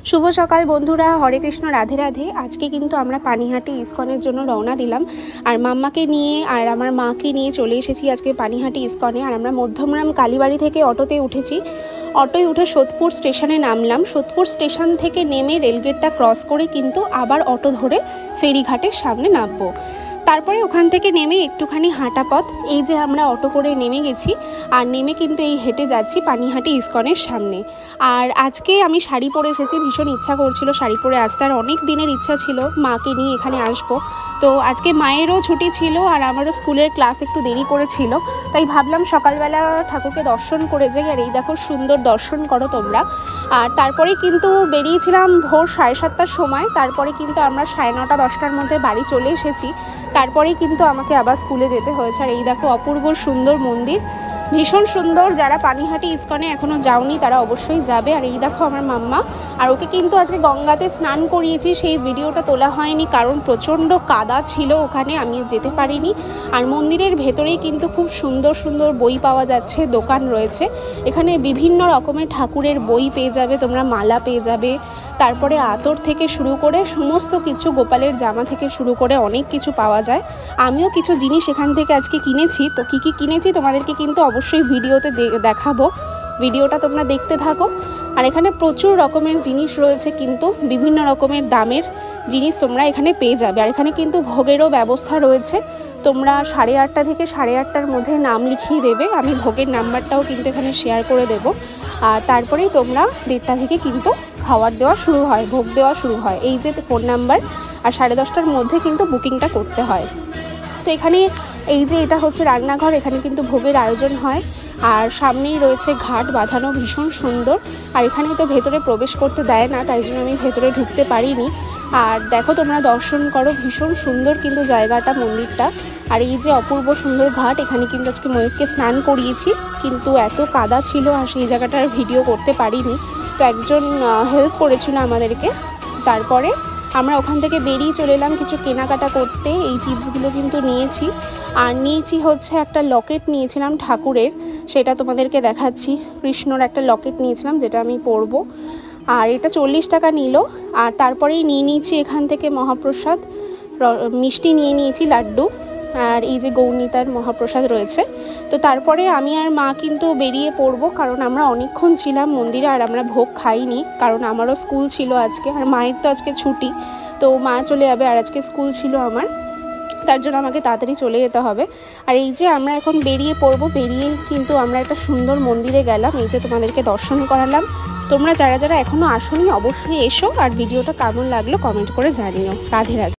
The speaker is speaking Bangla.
शुभ सकाल बंधुरा हरे कृष्ण राधे राधे। आज के किन्तु आमरा पानीहाटी इस्कনের জন্য रওना दिलाम और माम्माके निये और आमार माके निये चले एसेছি आज के पानीहाटी इस्कने। और आमरा मध्यमग्राम कालीबाड़ी थेके अटोते उठेছি। अटोय उठे सोदपुर स्टेशने नामलाम। सोदपुर स्टेशन थेके नेमे रेलगेटटा क्रस करे किन्तु आबार अटो धरे फेरीघाटेर सामने नामबो। तारपरे ओखान थेके नेमे एकटुखानी हाँटा पथ, এই যে আমরা অটো করে নেমে গেছি আর নেমে কিন্তু এই হেঁটে যাচ্ছি পানিহাটি ইস্কনের সামনে। আর আজকে আমি শাড়ি পরে এসেছি, ভীষণ ইচ্ছা করছিল শাড়ি পরে আসতে, আর অনেক দিনের ইচ্ছা ছিল মাকে নিয়ে এখানে আসবো। তো আজকে মায়েরও ছুটি ছিল আর আমারও স্কুলের ক্লাস একটু দেরি করেছিল, তাই ভাবলাম সকালবেলা ঠাকুরকে দর্শন করে যাই। আর এই দেখো সুন্দর দর্শন করো তোমরা। আর তারপরে কিন্তু বেরিয়েছিলাম ভোর 7:30টার সময়, তারপরে কিন্তু আমরা 9:30 10টার মধ্যে বাড়ি চলে এসেছি। তারপরেই কিন্তু আমাকে আবার স্কুলে যেতে হয়েছে। আর এই দেখো অপূর্ব সুন্দর মন্দির, ভীষণ সুন্দর। যারা পানিহাটি ইস্কনে এখনও যাওনি তারা অবশ্যই যাবে। আর এই দেখো আমার মাম্মা, আর ওকে কিন্তু আজকে গঙ্গাতে স্নান করিয়েছি, সেই ভিডিওটা তোলা হয়নি কারণ প্রচণ্ড কাদা ছিল ওখানে, আমি যেতে পারিনি। আর মন্দিরের ভেতরেই কিন্তু খুব সুন্দর সুন্দর বই পাওয়া যাচ্ছে, দোকান রয়েছে এখানে, বিভিন্ন রকমের ঠাকুরের বই পেয়ে যাবে তোমরা, মালা পেয়ে যাবে, তারপরে আতর থেকে শুরু করে সমস্ত কিছু, গোপালের জামা থেকে শুরু করে অনেক কিছু পাওয়া যায়। আমিও কিছু জিনিস এখান থেকে আজকে কিনেছি, তো কী কী কিনেছি তোমাদেরকে কিন্তু অবশ্যই ভিডিওতে দেখাবো, ভিডিওটা তোমরা দেখতে থাকো। আর এখানে প্রচুর রকমের জিনিস রয়েছে, কিন্তু বিভিন্ন রকমের দামের জিনিস তোমরা এখানে পেয়ে যাবে। আর এখানে কিন্তু ভোগেরও ব্যবস্থা রয়েছে, তোমরা 8:30 থেকে 8:30টার মধ্যে নাম লিখিয়ে দেবে, আমি ভোগের নাম্বারটাও কিন্তু এখানে শেয়ার করে দেবো। আর তারপরেই তোমরা 1:30 থেকে কিন্তু খাবার দেওয়া শুরু হয়, ভোগ দেওয়া শুরু হয়। এই যে ফোন নাম্বার, আর 10:30টার মধ্যে কিন্তু বুকিংটা করতে হয়। তো এখানে এই যে এটা হচ্ছে রান্নাঘর, এখানে কিন্তু ভোগের আয়োজন হয়। আর সামনেই রয়েছে ঘাট বাঁধানো, ভীষণ সুন্দর। আর এখানে তো ভেতরে প্রবেশ করতে দেয় না, তাই জন্য আমি ভেতরে ঢুকতে পারিনি। আর দেখো তোমরা দর্শন করো, ভীষণ সুন্দর কিন্তু জায়গাটা, মন্দিরটা। আর এই যে অপূর্ব সুন্দর ঘাট, এখানে কিন্তু আজকে ময়ূরকে স্নান করিয়েছি, কিন্তু এত কাদা ছিল আর সেই জায়গাটার ভিডিও করতে পারিনি, তো একজন হেল্প করেছিল আমাদেরকে। তারপরে আমরা ওখান থেকে বেরিয়ে চলে এলাম কিছু কেনাকাটা করতে। এই চিপসগুলো কিন্তু নিয়েছি, আর নিয়েছি হচ্ছে একটা লকেট নিয়েছিলাম ঠাকুরের, সেটা তোমাদেরকে দেখাচ্ছি। কৃষ্ণর একটা লকেট নিয়েছিলাম যেটা আমি পরবো, আর এটা 40 টাকা নিল। আর তারপরেই নিয়ে নিয়েছি এখান থেকে মহাপ্রসাদ, মিষ্টি নিয়ে নিয়েছি, লাড্ডু, আর এই যে গৌরনীতার মহাপ্রসাদ রয়েছে। তো তারপরে আমি আর মা কিন্তু বেরিয়ে পড়বো, কারণ আমরা অনেকক্ষণ ছিলাম মন্দিরে আর আমরা ভোগ খাইনি, কারণ আমারও স্কুল ছিল আজকে, আর মায়ের তো আজকে ছুটি, তো মা চলে যাবে, আর আজকে স্কুল ছিল আমার, তার জন্য আমাকে তাড়াতাড়ি চলে যেতে হবে। আর এই যে আমরা এখন বেরিয়ে পড়বো, বেরিয়ে কিন্তু আমরা একটা সুন্দর মন্দিরে গেলাম, এই যে তোমাদেরকে দর্শন করালাম। তোমরা যারা যারা এখনও আসোনি অবশ্যই এসো, আর ভিডিওটা কেমন লাগলো কমেন্ট করে জানিও। রাধে রাধে।